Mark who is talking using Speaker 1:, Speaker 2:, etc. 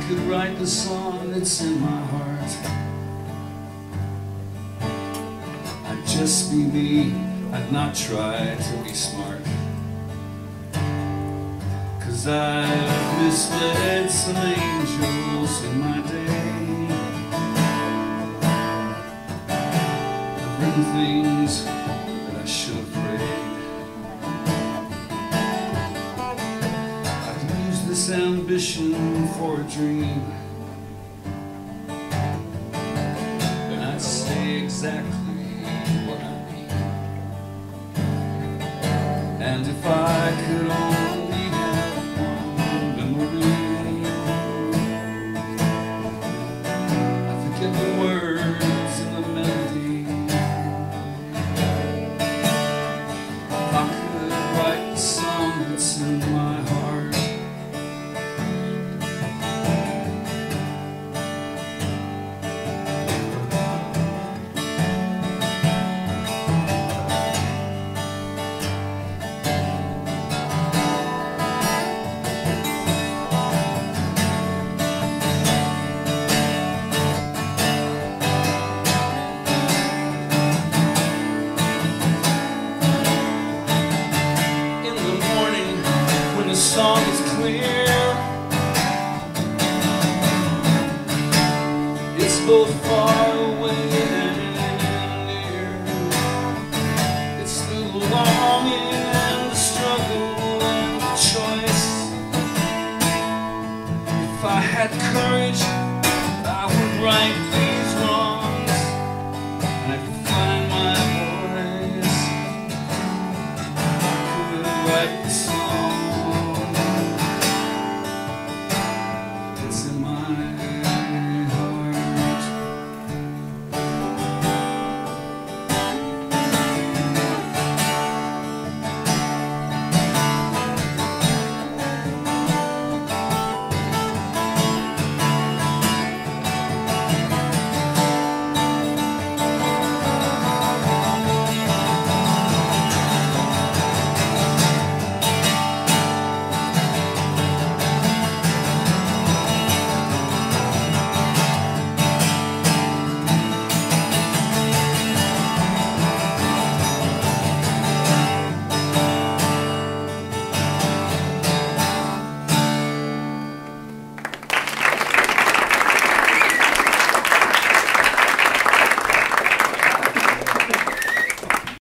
Speaker 1: could write the song that's in my heart, I'd just be me, I'd not try to be smart. 'Cause I've misled some angels in my day. I've written things that I should have prayed. I've used this ambition for a dream, and I'd say exactly what I mean. And if I could only have one memory, I forget the words and the melody. If I could write the song that's in my heart, the song is clear. It's both far away and near. It's the longing and the struggle and the choice. If I had courage, I would write these